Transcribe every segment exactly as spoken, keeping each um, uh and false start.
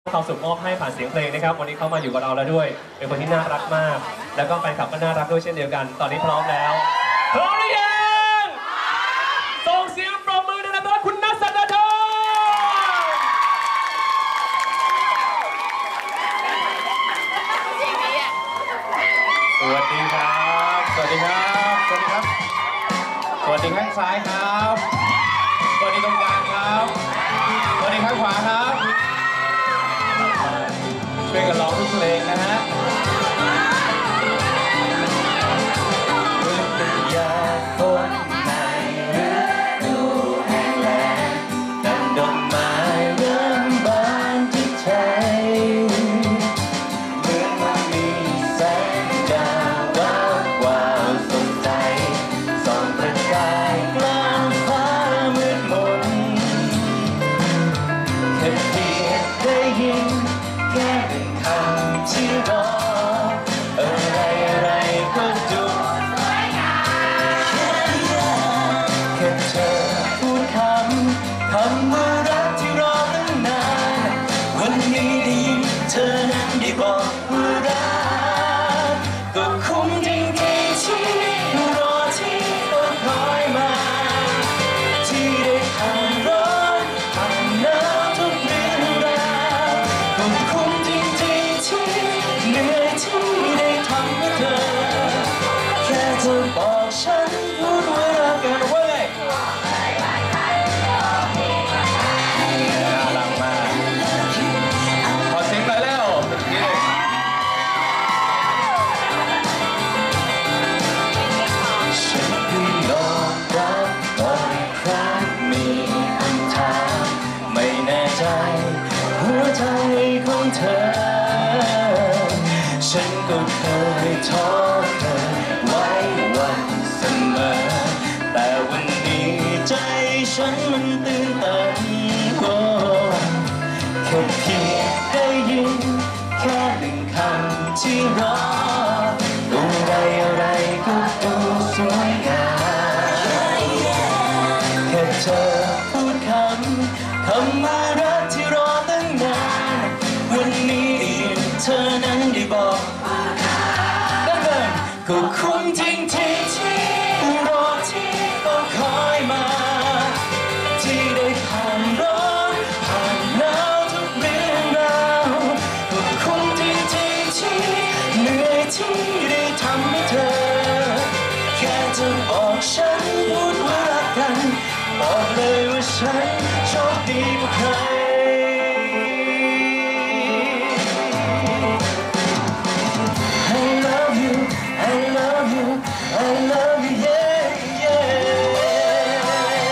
ความสุขมอบให้ผ่านเสียงเพลงนะครับวันนี้เขามาอยู่กับเราแล้วด้วยเป็นคนที่น่ารักมากแล้วก็แฟนคลับก็น่ารักด้วยเช่นเดียวกันตอนนี้พร้อมแล้วพร้อมหรือยังส่งเสียงปรบมือดังๆต้อนรับคุณนัทสันดาธรสวัสดีครับสวัสดีครับสวัสดีครับสวัสดีข้างซ้ายครับสวัสดีตรงกลางครับสวัสดีข้างขวาครับช่วยกันร้องทุกเพลงนะฮะอยากฝนในฤดูแห้งแล้งดังดอกไม้เริ่มบานที่ใจเหมือนมันมีแสงดาววาววาวสดใสส่องประกายกลางฟ้ามืดมนแค่เพียงได้ยินแค่เป็นคำที่รออะไรอะไรก็ดูสวยงามแค่เพียงแค่เธอพูดคำคำว่ารักที่รอตั้งนานวันนี้ได้ยินเธอนั้นได้บอกว่ารักก็คุ้มจริงๆที่รอที่ต้องคอยมาที่ได้ผ่านร้อนผ่านหนาวทุกเรื่องราวก็คุ้มจริงๆที่เหนื่อยที่ได้ทำให้เธอแค่เธอบอกฉันพูดว่ารักกันไว้น่ารักมากขอเสียงหน่อยแล้วฉันเพิ่งลองรักบ่อยครั้งมีคำถามไม่แน่ใจหัวใจของเธอฉันก็เคยท้อเคยไว้วันเสมอแต่วันนี้ใจฉันมันตื่นตันโอ้แค่เพียงได้ยินแค่หนึ่งคำที่รออะไรอะไรก็ดูสวยงามแค่เธอพูดคำคำว่ารักที่รอตั้งนานวันนี้ได้ยินเธอนั้นได้บอกดังเดิมก็คุ้มจริงที่ที่รอที่ต้องคอยมาที่ได้ผ่านร้อนผ่านหนาวทุกเรื่องราวก็คุ้มจริงที่ที่เหนื่อยที่ได้ทำให้เธอแค่จะบอกฉันพูดว่ารักกันบอกเลยว่าฉันโชคดีกว่าใครI love you, I love you, I love you, yeah, yeah.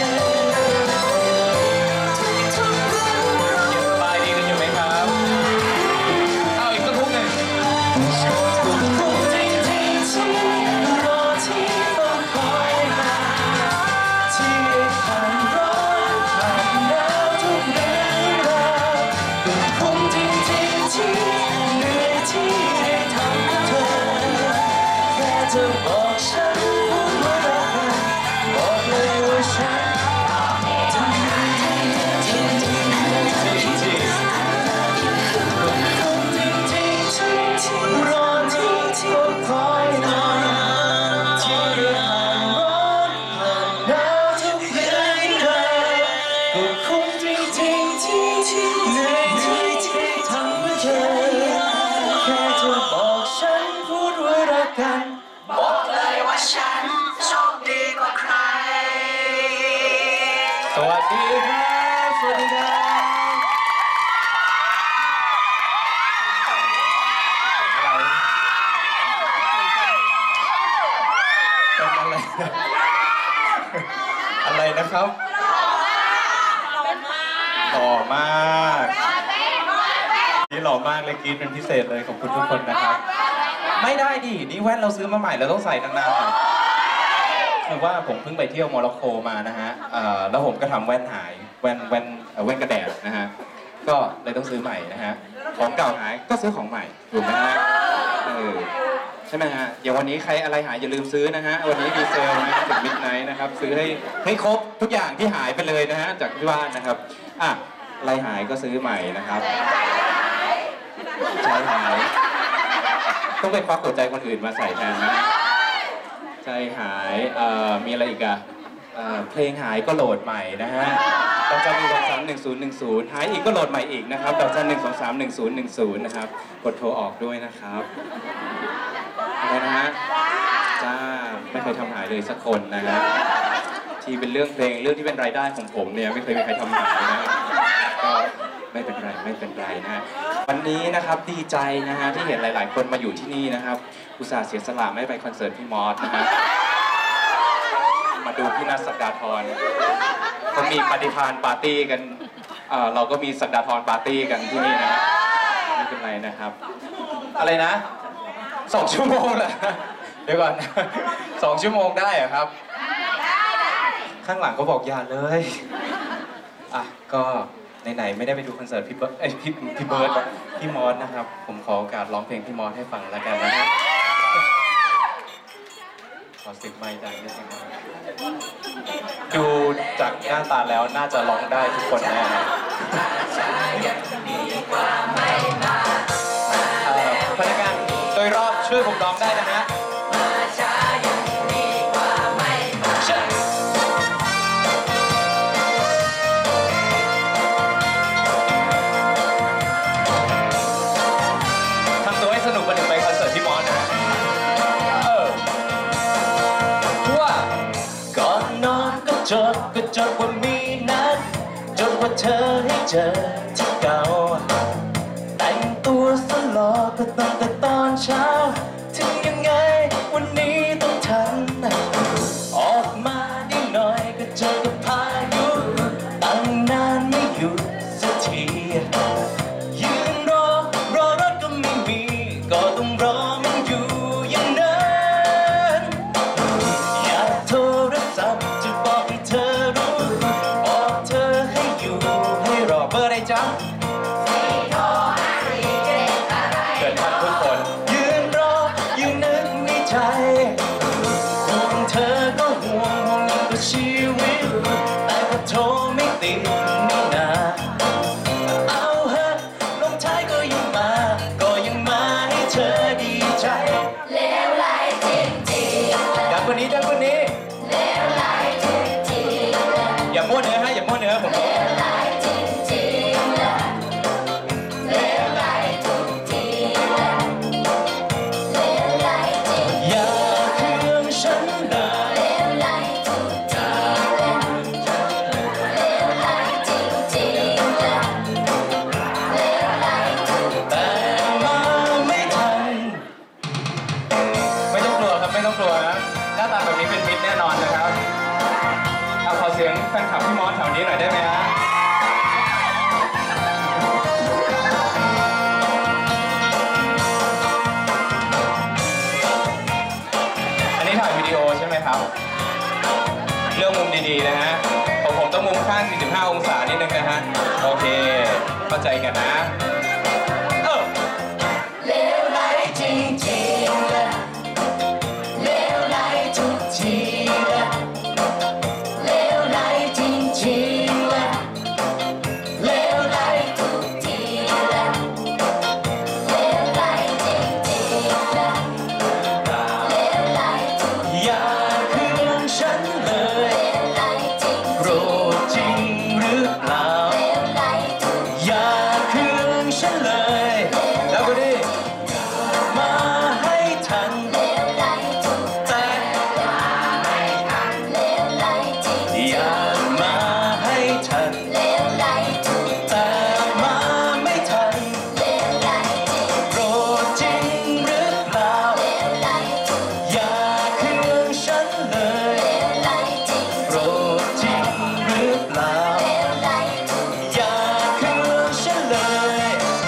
สบายดีกันอยู่ไหมครับเอาอีกสักทุกหนึ่งคุ้มจริงๆที่รอที่ต้องคอยมาที่ได้ผ่านร้อนผ่านหนาวทุกเรื่องราวก็คุ้มจริงๆที่เหนื่อยที่ได้ทำให้เธอแค่เธอบอกฉันพูดว่ารักกันบอกเลยว่าฉันจริงจริงจริงจริงจริงจริงก็คุ้มจริงจริงที่ที่รอที่ที่คอยนานที่ได้ผ่านร้อนผ่านหนาวทุกเรื่องราวก็คุ้มจริงจริงที่ที่เหนื่อยที่ที่ทำให้เธอแค่เธอบอกฉันพูดว่ารักกันบอกเลยว่าฉันโชคดีกว่าใครสวัสดีครับสวัสดีครับอะไรเป็นอะไรอะไรนะครับหล่อมากนี่หล่อมากเลยกรี๊ดเป็นพิเศษเลยขอบคุณทุกคนนะครับไม่ได้ดินี่แว่นเราซื้อมาใหม่เราต้องใส่นานๆหน่อยคือว่าผมเพิ่งไปเที่ยวโมร็อกโกมานะฮะแล้วผมก็ทำแว่นหายแว่นแว่นแว่นกระแดดนะฮะก็เลยต้องซื้อใหม่นะฮะของเก่าหายก็ซื้อของใหม่ถูกไหมฮะเออใช่ไหมฮะเดี๋ยววันนี้ใครอะไรหายอย่าลืมซื้อนะฮะวันนี้มีเซลล์นะถึงมิดไนท์นะครับซื้อให้ให้ครบทุกอย่างที่หายไปเลยนะฮะจากที่บ้านนะครับอ่ะอะไรหายก็ซื้อใหม่นะครับต้องไปควักหัวใจคนอื่นมาใส่แทนนะใจหายเอ่อมีอะไรอีกอะเอ่อเพลงหายก็โหลดใหม่นะฮะดอกจันหนึ่งสองสามหนึ่งศูนย์หนึ่งศูนย์หายอีกก็โหลดใหม่อีกนะครับดอกจันหนึ่งสองสามหนึ่งศูนย์หนึ่งศูนย์นะครับกดโทรออกด้วยนะครับอะไรนะฮะจ้าไม่เคยทำหายเลยสักคนนะฮะที่เป็นเรื่องเพลงเรื่องที่เป็นรายได้ของผมเนี่ยไม่เคยมีใครทำหายนะก็ไม่เป็นไรไม่เป็นไรนะวันนี้นะครับดีใจนะฮะที่เห็นหลาย ๆ คนมาอยู่ที่นี่นะครับอุตส่าห์เสียสละไม่ไปคอนเสิร์ตพี่มอสนะฮะมาดูพี่นัทสักดาธรเขามีปฏิภาณปาร์ตี้กันเอ่อเราก็มีสักดาธรปาร์ตี้กันที่นี่นะไม่เป็นไรนะครับอะไรนะสองชั่วโมงเหรอเดี๋ยวก่อนสองชั่วโมงได้เหรอครับข้างหลังก็บอกอย่าเลยอ่ะก็ไหนๆไม่ได้ไปดูคอนเสิร์ตพี่เบิร์ดเอ้ยพี่พี่เบิร์ดพี่มอสนะครับผมขอโอกาสร้องเพลงพี่มอสให้ฟังแล้วกันนะฮะขอเสียงไมค์ดังนิดนึงดูจากหน้าตาแล้วน่าจะร้องได้ทุกคนแน่นะพนักงานโดยรอบช่วยผมร้องได้นะฮะสนุกมาถึงไปคอนเสิร์ตพี่มอสนะฮะเออว่าก่อนนอนก็จดก็จดว่ามีนัดจดว่าเธอให้เจอที่เก่าแต่งตัวสลอก็ตั้งแต่ตอนเช้าถึงยังไงวันนี้ต้องทันออกมาได้หน่อยก็เจอกับพายุตั้งนานไม่หยุดสักทียืนรอรอรถก็ไม่มีก็ต้องรอมันอยู่อย่างนั้นอยากโทรศัพท์จะบอกให้เธอรู้บอกเธอให้อยู่ให้รอเบอร์อะไรจ๊ะเกิดทันทุกคนยืนรอยืนนึกในใจห่วงเธอก็ห่วงห่วงยิ่งกว่าชีวิตแต่พอโทรไม่ติดนี่นาเอาเถอะลงท้ายก็ยังมาก็ยังมาให้เธอดีใจเลวไหลจริงๆดังกว่านี้ดังกว่านี้เลวไหลจริงๆอย่ามั่วเนื้อฮะอย่ามั่วเนื้อผมบอกเลวไหลจริงๆ เลวไหลทุกทีเลวไหลจริงอย่าเคืองฉันเลยเลวไหลทุกทีเลวไหลจริงๆ เลวไหลทุกแต่มาไม่ทันไม่ต้องกลัวครับไม่ต้องกลัวนะหน้าตาแบบนี้เป็นมิตรแน่นอนนะครับเอาขอเสียงแฟนคลับพี่มอสแถวนี้หน่อยได้ไหมฮะอันนี้ถ่ายวิดีโอใช่ไหมครับเลือกมุมดีๆนะฮะผมผมต้องมุมข้างสี่สิบห้าองศานิดนึงนะฮะโอเคเข้าใจกันนะเออเลวไหลจริงๆ เลวไหลทุกทีเลวไหลจริงๆ เลวไหลทุกทีเลวไหลจริงๆ เลวไหลทุกอย่าเคืองฉันเลยเลวไหลจริงๆโกรธจริงหรือเปล่าเลวไหลทุกอย่าเคืองฉันเลยแล้วก็ดิมาให้ทันเลวไหลทุกแต่เลวไหลจริงๆอย่ามาให้ทันเลวไหลทุกแต่มาไม่ทันเลวไหลจริงโกรธจริงหรือเปล่าเลวไหลทุกอย่าเคืองฉันเลยเลวไหลจริงโกรธจริงหรือเปล่าเลวไหลทุกอย่าเคืองฉันเลย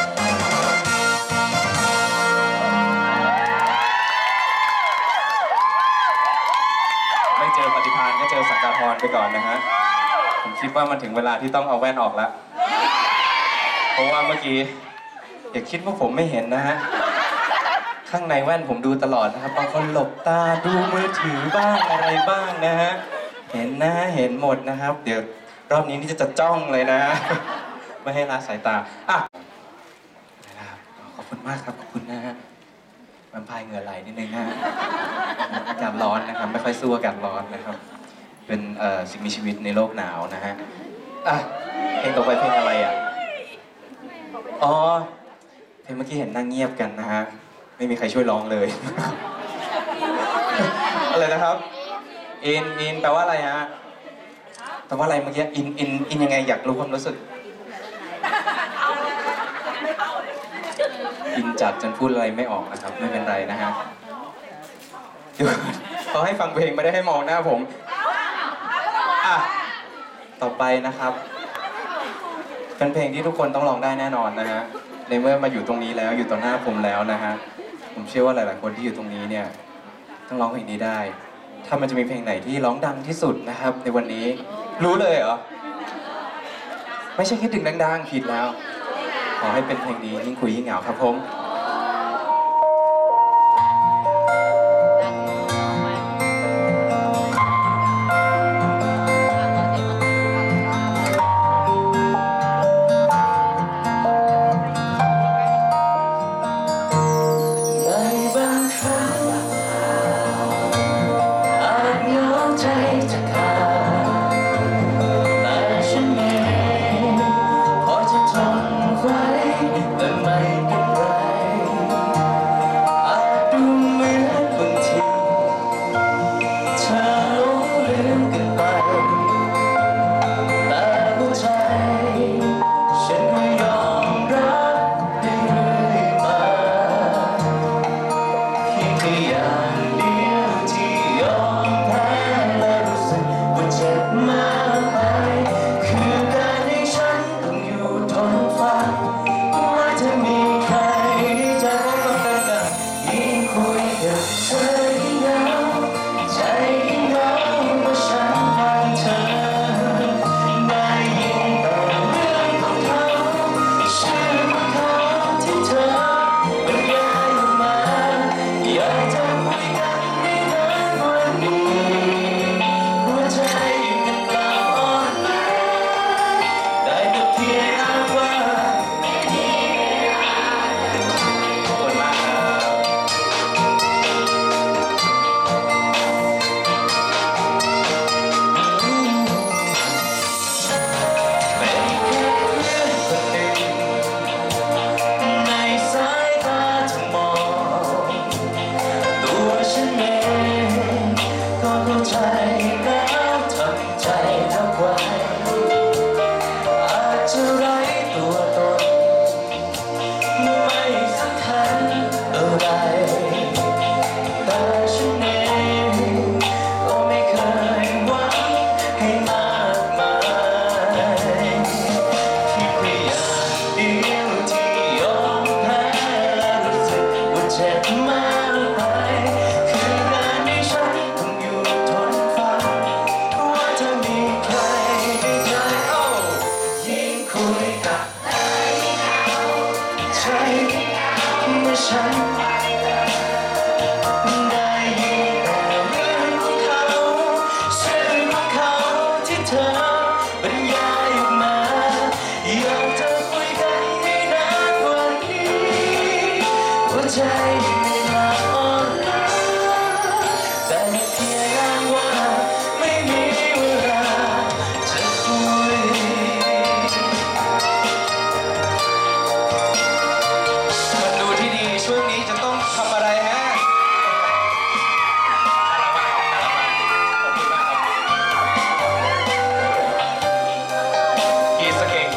ไม่เจอปฏิภาณก็เจอสักดาธรไปก่อนนะฮะผมคิดว่ามันถึงเวลาที่ต้องเอาแว่นออกแล้วเพราะว่าเมื่อกี้อย่าคิดว่าผมไม่เห็นนะฮะข้างในแว่นผมดูตลอดนะครับบางคนหลบตาดูมือถือบ้างอะไรบ้างนะฮะเห็นนะเห็นหมดนะครับ เดี๋ยวรอบนี้นี่จะจะจ้องเลยนะไม่ให้ละสายตาอ่ะขอบคุณมากครับขอบคุณนะฮะมันพายเหงื่อไหลนิดนึงฮะอากาศร้อนนะครับไม่ค่อยสู้อากาศร้อนนะครับเป็นเอ่อสิ่งมีชีวิตในโลกหนาวนะฮะอ่ะเพลงต่อไปเพลงอะไรอ่ะอ๋อเพลงเมื่อกี้เห็นนั่งเงียบกันนะฮะไม่มีใครช่วยร้องเลย อะไรนะครับอินอินแปลว่าอะไรฮะแปลว่าอะไรเมื่อกี้อินอินอินยังไงอยากรู้ความรู้สึกอินจัดจนพูดอะไรไม่ออกนะครับไม่เป็นไรนะฮะเดี๋ยวเขาให้ฟังเพลงไม่ได้ให้มองหน้าผมอ่ะต่อไปนะครับเป็นเพลงที่ทุกคนต้องร้องได้แน่นอนนะฮะในเมื่อมาอยู่ตรงนี้แล้วอยู่ต่อหน้าผมแล้วนะฮะผมเชื่อว่าหลายๆคนที่อยู่ตรงนี้เนี่ยต้องร้องเพลงนี้ได้ถ้ามันจะมีเพลงไหนที่ร้องดังที่สุดนะครับในวันนี้รู้เลยเหรอไม่ใช่คิดถึงดังๆผิดแล้วขอให้เป็นเพลงนี้ยิ่งคุยยิ่งเหงาครับผม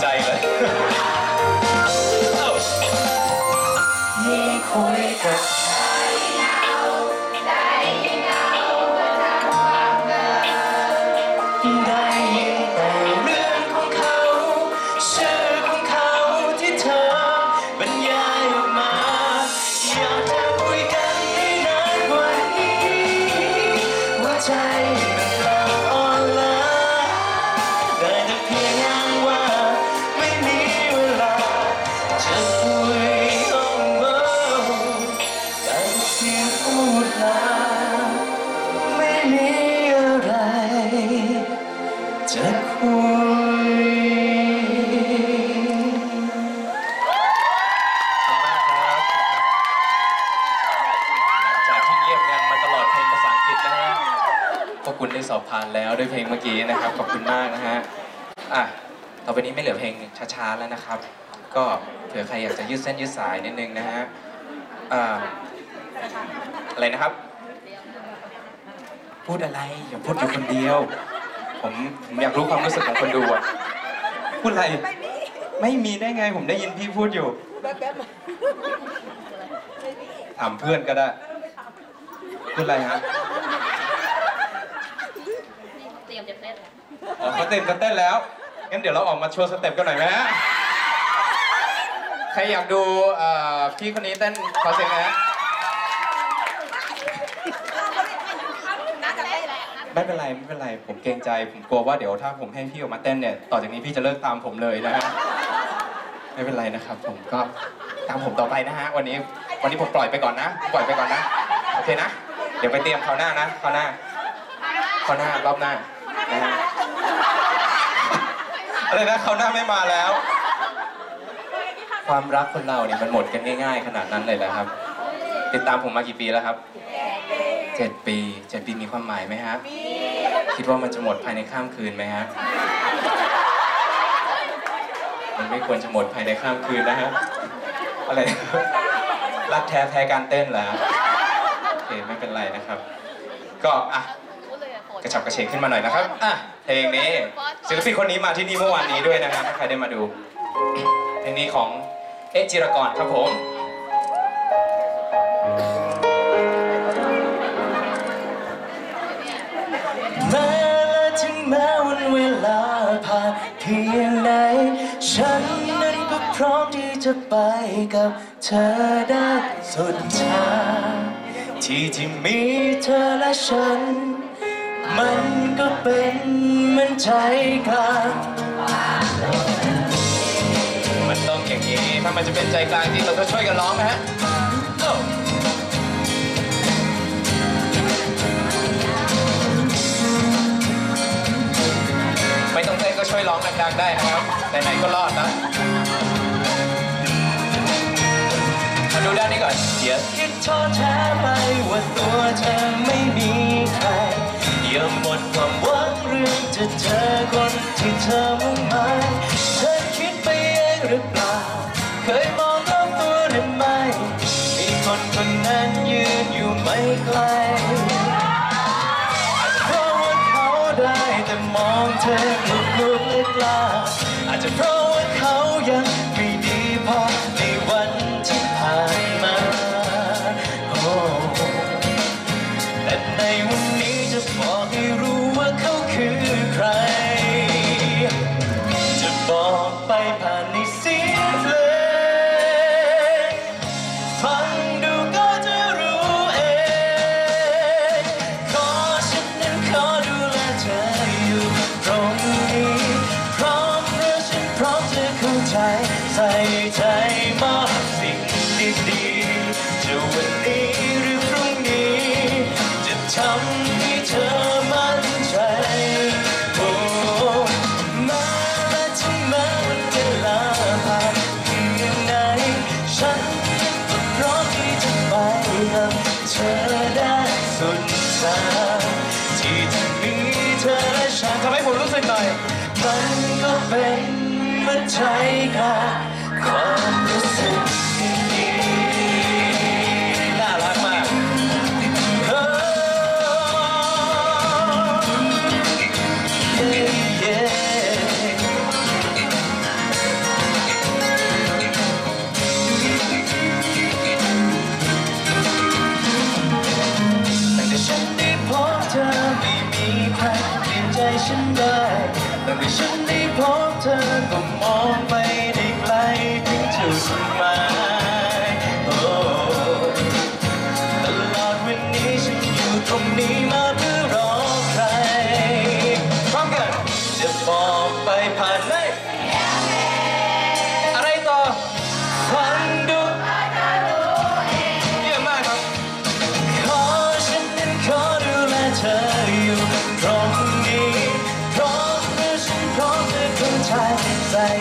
คุยกับคุณได้สอบผ่านแล้วด้วยเพลงเมื่อกี้นะครับขอบคุณมากนะฮะอ่ะต่อไปนี้ไม่เหลือเพลงช้าๆแล้วนะครับก็เผื่อใครอยากจะยืดเส้นยืดสายนิดนึงนะฮะอ่าอะไรนะครับพูดอะไรอย่าพูดอยู่คนเดียวผมผมอยากรู้ความรู้สึกของคนดูอะพูดอะไรไม่มีได้ไงผมได้ยินพี่พูดอยู่ถามเพื่อนก็ได้พูดอะไรฮะเตรียมจะเต้นอ๋อเขาเต้นเขาเต้นแล้วงั้นเดี๋ยวเราออกมาโชว์สเต็ปกันหน่อยไหมฮะใครอยากดูพี่คนนี้เต้นขอเสียงหน่อยฮะไม่เป็นไรไม่เป็นไรผมเกรงใจผมกลัวว่าเดี๋ยวถ้าผมให้พี่ออกมาเต้นเนี่ยต่อจากนี้พี่จะเลิกตามผมเลยนะฮะไม่เป็นไรนะครับผมก็ตามผมต่อไปนะฮะวันนี้วันนี้ผมปล่อยไปก่อนนะปล่อยไปก่อนนะโอเคนะเดี๋ยวไปเตรียมคราวหน้านะคราวหน้าคราวหน้ารอบหน้านะฮะอะไรนะคราวหน้าไม่มาแล้วความรักคนเราเนี่ยมันหมดกันง่ายๆขนาดนั้นเลยเหรอครับติดตามผมมากี่ปีแล้วครับเจ็ดปีเจ็ดปีมีความหมายไหมฮะคิดว่ามันจะหมดภายในข้ามคืนไหมฮะมันไม่ควรจะหมดภายในข้ามคืนนะฮะอะไรรักแท้แพ้การเต้นเหรอโอเคไม่เป็นไรนะครับก็อ่ะกระฉับกระเฉงขึ้นมาหน่อยนะครับอ่ะเพลงนี้ศิลปินคนนี้มาที่นี่เมื่อวานนี้ด้วยนะครับถ้าใครได้มาดูเพลงนี้ของเอ๊ะจิรกรครับผมแม้และถึงแม้วันเวลาผ่านเพียงไหนฉันนั้นก็พร้อมที่จะไปกับเธอได้สุดทางที่ที่มีเธอและฉันมันก็เป็นเหมือนใจกลางมันต้องอย่างนี้ถ้ามันจะเป็นใจกลางจริงเราก็ช่วยกันร้องนะฮะไม่ต้องเต้นก็ช่วยร้องดังๆได้นะครับไหนๆก็รอดนะมาดูด้านนี้ก่อนอย่าคิดท้อแท้ไปว่าตัวเธอไม่มีใครอย่าหมดความหวังเรื่องจะเจอคนที่เธอมุ่งหมายเธอคิดไปเองหรือเปล่าเคยมองรอบตัวหรือไม่มีคนคนนั้นยืนอยู่ไม่ไกลอาจจะเพราะว่าเขาได้แต่มองเธอลุกลุกเล็กลาอาจจะเพราะว่าเขายังไม่ดีพอในวันที่ผ่านมาโอ้แต่ในวันนี้จะบอกให้รู้ว่าเขาคือใครจะบอกไปผ่านในเสียงเพลงฟังดูก็จะรู้เองขอฉันนั้นขอดูแลเธออยู่ตรงนี้พร้อมเพราะฉันพร้อมจะเข้าใจใส่ใจมอบสิ่งดีๆจะวันนี้หรือพรุ่งนี้จะทำให้เธอมั่นใจโอ้มาและถึงแม้วันเวลาผ่านเพียงไหนฉันยังก็พร้อมที่จะไปกับเธอได้สุดทางที่จะมีเธอและฉันทำให้ผมรู้สึกหน่อยมันก็เป็นเหมือนใจกับความรู้สึกดีๆน่ารักมากเฮ้เย้ตั้งแต่ฉันได้พบเธอไม่มีใครเปลี่ยนใจฉันได้ตั้งแต่ฉันได้พบเธอก็มองไปได้ไกลถึงจุดหมายโอ้ตลอดวันนี้ฉันอยู่ตรงนี้มาเพื่อรอใครพร้อมกันจะบอกไปผ่านไหนอะไรต่อฟังดูเยี่ยมมากครับขอฉันนั้นขอดูแลเธออยู่ตรงนี้พร้อมเมื่อฉันพร้อมจะเข้าใจใส่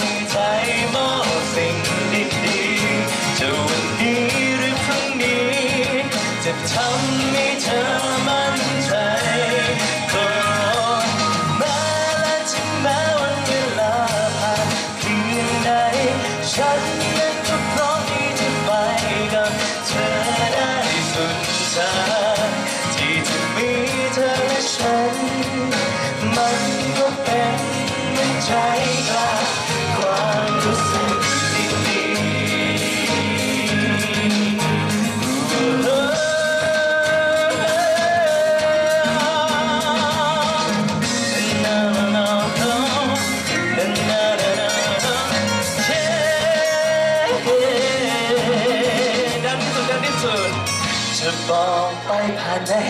บอกไปผ่านไหน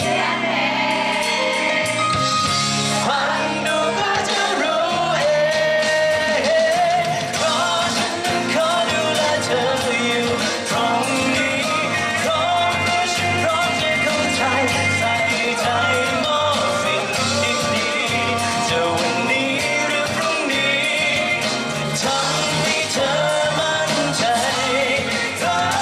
ฟังดูก็จะรู้เองเพราะฉันนั้นขอดูแลเธออยู่ตรงนี้เพราะฉันพร้อมจะเข้าใจใส่ใจมอบสิ่งดีๆจะวันนี้หรือพรุ่งนี้ทำให้เธอมั่นใจรัก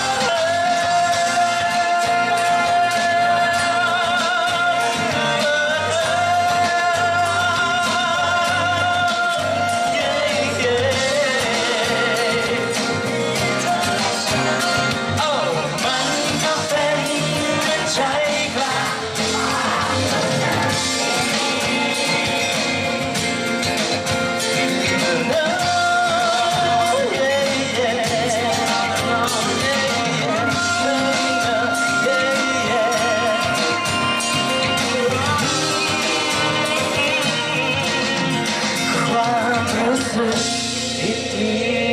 รู้สึกดี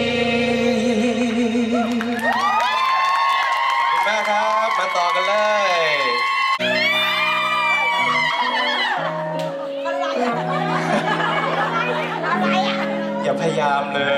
ๆขอบคุณมากครับ มาต่อกันเลย อย่าพยายามเลย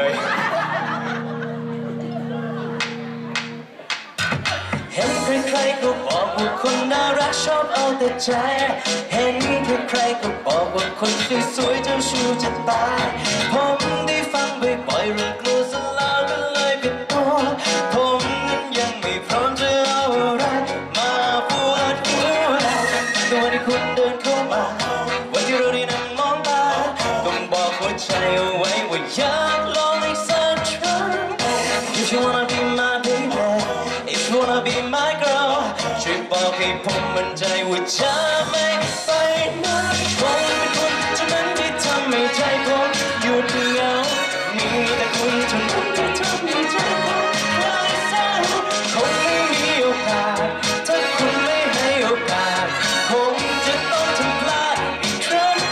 เห็นใครๆก็บอกว่าคนน่ารักชอบเอาแต่ใจ เห็นใครๆก็บอกว่าคนสวยๆเจ้าชู้จะตาย ผมได้ฟังบ่อยๆเรื่องกลัวซะแล้วก็เลยปิดตัวผมนั้นยังไม่พร้อมจะเอาอะไรมาปวดหัวตัวที่คุณเดินเข้ามาวันที่เราได้นั่งมองตาต้องบอกหัวใจเอาไว้ว่าอยากลองอีกสักครั้ง If you wanna be my baby If you wanna be my girl ช่วยบอกให้ผมมั่นใจว่าจะไม่ไปไหนผมเป็นคนเท่านั้นที่ทำให้ใจผมหยุดเหงามีแต่คุณเท่านั้นที่ทำให้ใจผมคลายเศร้าคงไม่มีโอกาสถ้าคุณไม่ให้โอกาสคงจะต้องทำพลาดอีกครั้ง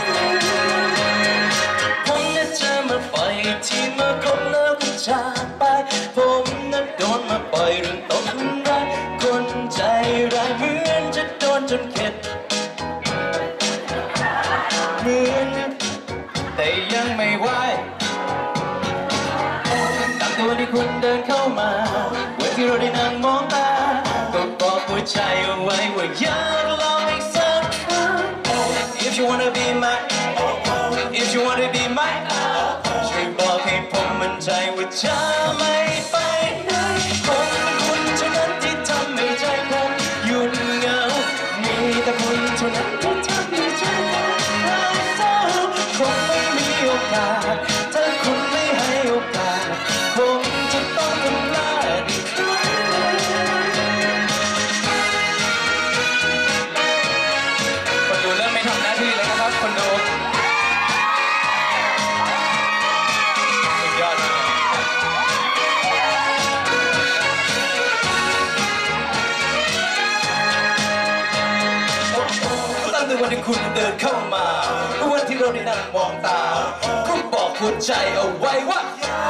ผมน่าจะมาปล่อยที่มาคบแล้วก็จากไปผมนั้นโดนมาปล่อยเรื่องตกหลุมรักคนใจร้ายเหมือนจะโดนจนเข็ดเหมือนแต่ยังไม่ไหวตามตัวที่คุณเดินเข้ามาวันที่เราได้นั่งมองตาก็บอกหัวใจเอาไว้ว่าอยากลองอีกสักครั้ง If you wanna be my If you wanna be my ช่วยบอกให้ผมมั่นใจว่าจะไม่ไปไหนผมเป็นคุณเท่านั้นที่ทำให้ใจผมหยุดเหงามีแต่คุณเท่านั้นที่ทำให้ใจผมคลายเศร้าคงไม่มีโอกาสถ้าคุณไม่ให้โอกาสคงจะต้องทำพลาดอีกครั้งคนดูเริ่มไม่ทำหน้าที่แล้วนะครับคนดูสุดยอดตั้งแต่วันที่คุณเดินเข้ามาวันที่เราได้นั่งมองตาก็บอกหัวใจเอาไว้ว่า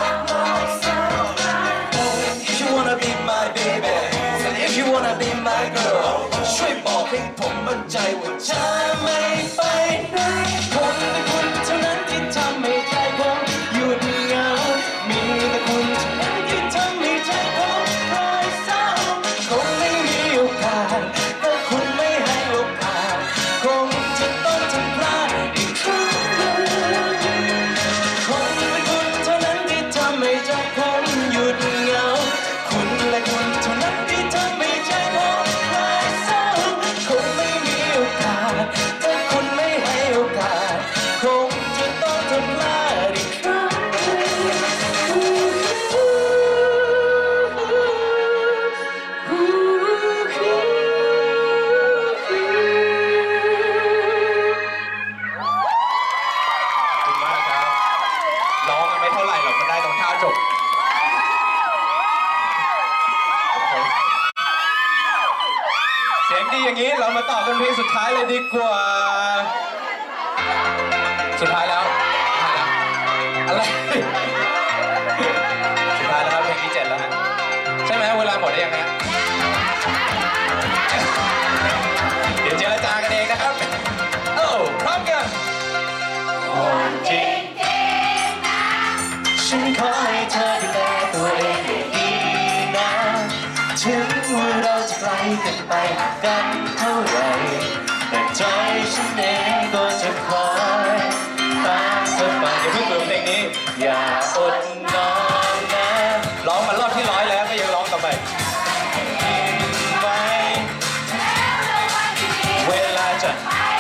If you wanna be my baby If you wanna be my girl ช่วยบอกให้ผมมั่นใจว่าจะไม่ไปไหนผมเป็นคุณเท่านั้นที่ทำให้ใจผมหยุดเหงามีแต่คุณเท่านั้นที่ทำให้ใจผมคลายเศร้าคงไม่มีโอกาสถ้าคุณไม่ให้โอกาสคงจะต้องทำพลาดอีกครั้งคงเป็นคุณเท่านั้นที่ทำให้ใจผมหยุดเหงาคุณและคุณเท่านั้นที่ทำให้ใจผมคลายเศร้าคงไม่มีโอกาสถ้าคุณไม่ให้โอกาสคงจะต้องทำพลาดอีกครั้งขอบคุณมากครับร้องไม่เท่าไหร่หรอกมันได้ตรงท่าจบเสียงดีอย่างนี้เรามาต่อกันเพลงสุดท้ายเลยดีกว่า สุดท้ายแล้วสุดท้ายแล้วอะไรสุดท้ายแล้วครับเพลงที่เจ็ดแล้วฮะใช่ไหมเวลาหมดได้ยังไงถึงว่าเราจะไกลกันไปกันเท่าไหร่แต่ใจฉันเองก็จะคอยตามเธอไปอย่าเพิ่งเบื่อเพลงนี้อย่าอดนอนนะร้องมารอบที่ร้อยแล้วก็ยังร้องต่อไปกินไว้เวลาจะ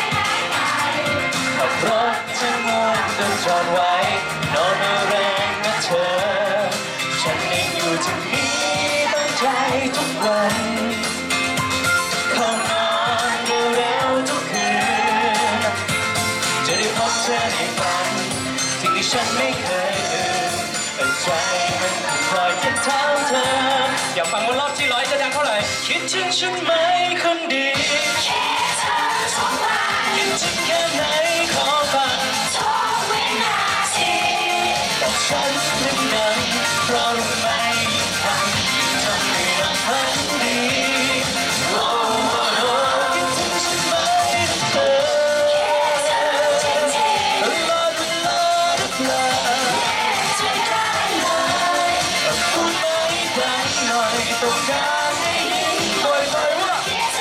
ขับรถจะงงจะจอดไว้นอนไม่แรงนะเธอฉันเองอยู่ที่นี่ตั้งใจทุกวันเข้านอนเร็วๆทุกคืนจะได้พบเธอในฝันสิ่งที่ฉันไม่เคยลืมใจมันคอยจะถามเธออยากฟังว่ารอบที่ร้อยจะดังเท่าไหร่คิดถึงฉันไหมคนดีคิดถึงแค่ไหนขอฟังบอกฉันดังๆเพราะรู้ไหมทำทำให้เราพันดีโอ้โหคิดถึงฉันไหมเธอตลอดเวลาหรือเปล่าพูดไม่ดังหน่อยต้องการให้ยินบ่อยๆว่าอีก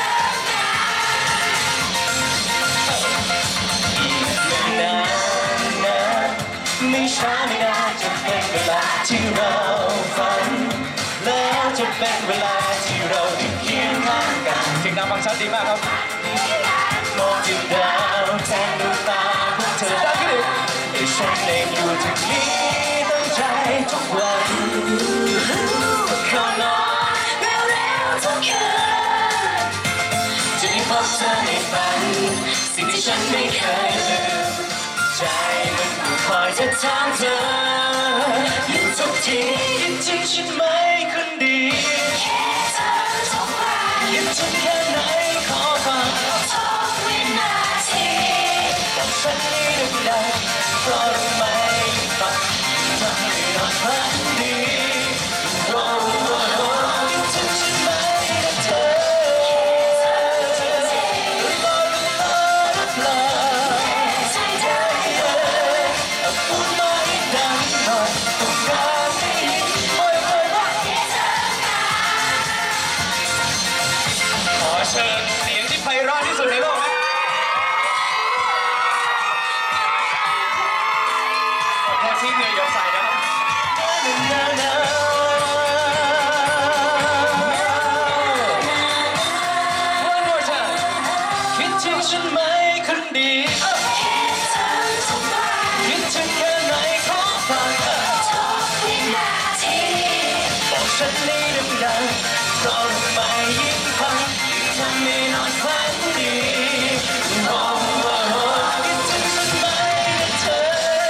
ไม่นานนะไม่ช้าไม่นานจะเป็นเวลาที่เราฝันแล้วจะเป็นเวลาที่เราได้เคียงข้างกันเสียงดังฟังชัดดีมากครับมองที่ดาวแทนดวงตาพวกเธอดังขึ้นอีกฉันเองอยู่ที่นี่ตั้งใจทุกวันเข้านอนเร็วๆทุกคืนจะได้พบเธอในฝันสิ่งที่ฉันไม่เคยลืมใจมันคอยจะถามเธออยู่ทุกทีคิดถึงฉันไหมคนดีคิดถึงแค่ไหนขอฟังบอกฉันให้ดังๆเพราะรู้ไหมฝันทำให้เราฝันดีโอ้โหคิดถึงฉันไหมนะเธอตลอดเวลาหรือเปล่าพูดไม่ดังหน่อยต้องการให้ยินบ่อยๆว่าขอเชิญเสียงที่ไพเราะที่สุดในโลกครับแค่ที่เหนื่อยยกใส่นะครับ One more time คิดถึงฉันไหมคนดีคิดถึงแค่ไหนขอฟังบอกฉันให้ดังๆเพราะรู้ไหมยิ่งฟังยิ่งทำให้นอนฝันดีโอ้โหคิดถึงฉันไหมนะเธอ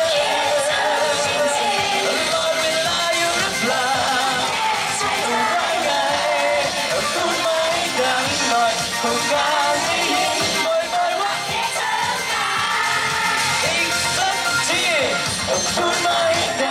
ตลอดเวลาอยู่หรือเปล่าว่าไงพูดไม่ดังหน่อยต้องการให้ยินบ่อยๆว่าอีกสักทีพูดไม่ดั